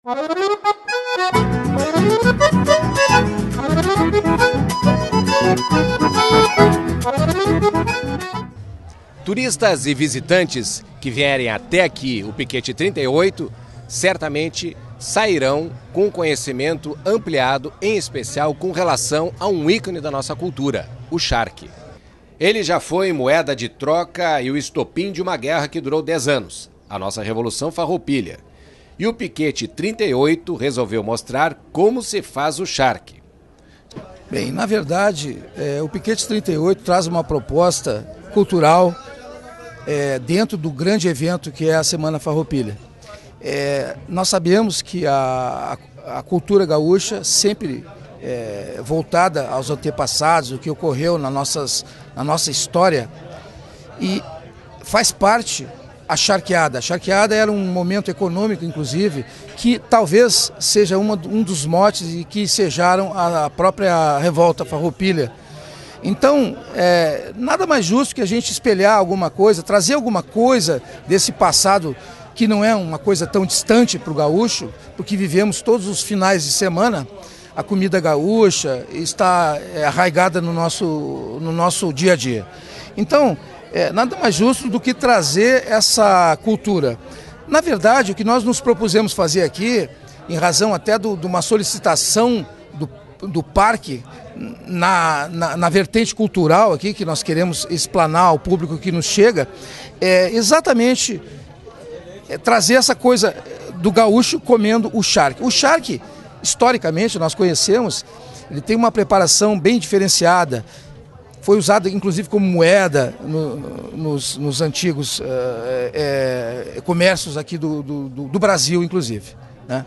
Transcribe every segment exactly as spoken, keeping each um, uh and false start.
Turistas e visitantes que vierem até aqui, o Piquete trinta e oito, certamente sairão com conhecimento ampliado, em especial com relação a um ícone da nossa cultura, o charque. Ele já foi moeda de troca e o estopim de uma guerra que durou dez anos, a nossa Revolução Farroupilha. E o Piquete trinta e oito resolveu mostrar como se faz o charque. Bem, na verdade, é, o Piquete trinta e oito traz uma proposta cultural é, dentro do grande evento que é a Semana Farroupilha. É, nós sabemos que a, a cultura gaúcha sempre é, voltada aos antepassados, o que ocorreu na, nossas, na nossa história, e faz parte a charqueada. A charqueada era um momento econômico, inclusive, que talvez seja uma, um dos motes e que sejaram a, a própria revolta farroupilha. Então, é, nada mais justo que a gente espelhar alguma coisa, trazer alguma coisa desse passado que não é uma coisa tão distante para o gaúcho, porque vivemos todos os finais de semana, a comida gaúcha está é, arraigada no nosso, no nosso dia a dia. Então, é, nada mais justo do que trazer essa cultura. Na verdade, o que nós nos propusemos fazer aqui, em razão até do, de uma solicitação do, do parque, na, na, na vertente cultural aqui, que nós queremos explanar ao público que nos chega, é exatamente é, trazer essa coisa do gaúcho comendo o charque. O charque, historicamente, nós conhecemos, ele tem uma preparação bem diferenciada. Foi usado, inclusive, como moeda no, nos, nos antigos uh, é, comércios aqui do, do, do Brasil, inclusive, né?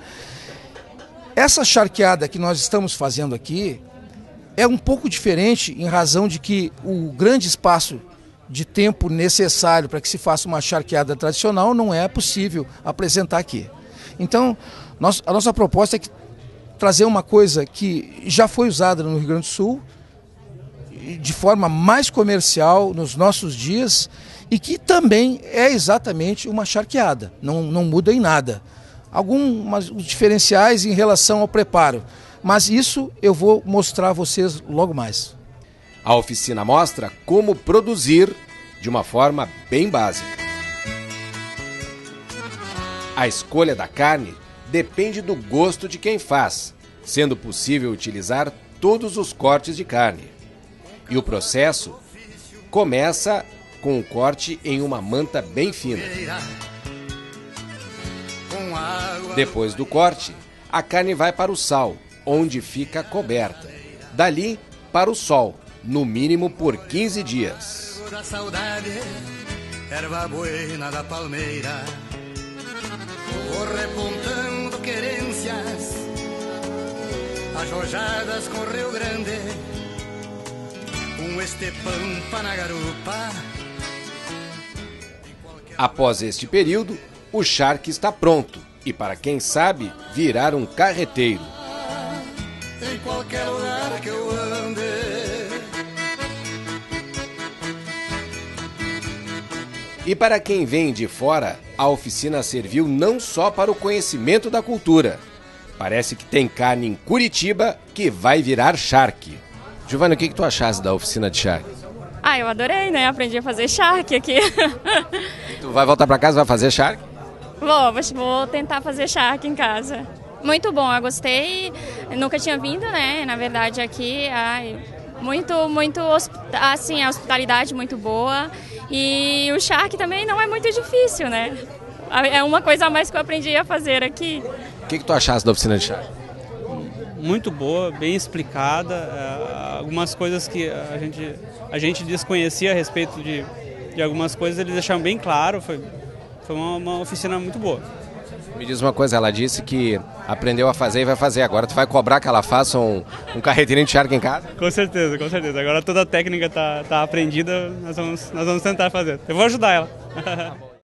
Essa charqueada que nós estamos fazendo aqui é um pouco diferente em razão de que o grande espaço de tempo necessário para que se faça uma charqueada tradicional não é possível apresentar aqui. Então, nós, a nossa proposta é que, trazer uma coisa que já foi usada no Rio Grande do Sul, de forma mais comercial nos nossos dias e que também é exatamente uma charqueada, não, não muda em nada. Alguns diferenciais em relação ao preparo, mas isso eu vou mostrar a vocês logo mais. A oficina mostra como produzir de uma forma bem básica. A escolha da carne depende do gosto de quem faz, sendo possível utilizar todos os cortes de carne. E o processo começa com o corte em uma manta bem fina. Depois do corte, a carne vai para o sal, onde fica coberta. Dali, para o sol, no mínimo por quinze dias. Erva buena da palmeira, vou repontando querências, ajojadas com Rio Grande, um estepampa na garupa. Após este período, o charque está pronto e, para quem sabe, virar um carreteiro. Em qualquer lugar que eu ande. E para quem vem de fora, a oficina serviu não só para o conhecimento da cultura. Parece que tem carne em Curitiba que vai virar charque. Giovana, o que, que tu achaste da oficina de charque? Ah, eu adorei, né? Aprendi a fazer charque aqui. Tu vai voltar para casa e vai fazer charque? Vou, vou tentar fazer charque em casa. Muito bom, eu gostei. Eu nunca tinha vindo, né? Na verdade, aqui, ai, muito, muito, assim, a hospitalidade muito boa. E o charque também não é muito difícil, né? É uma coisa a mais que eu aprendi a fazer aqui. O que, que tu achaste da oficina de charque? Muito boa, bem explicada, algumas coisas que a gente, a gente desconhecia a respeito de, de algumas coisas, eles deixaram bem claro, foi, foi uma, uma oficina muito boa. Me diz uma coisa, ela disse que aprendeu a fazer e vai fazer, agora tu vai cobrar que ela faça um, um carreteirinho de charque em casa? Com certeza, com certeza, agora toda a técnica está tá aprendida, nós vamos, nós vamos tentar fazer, eu vou ajudar ela.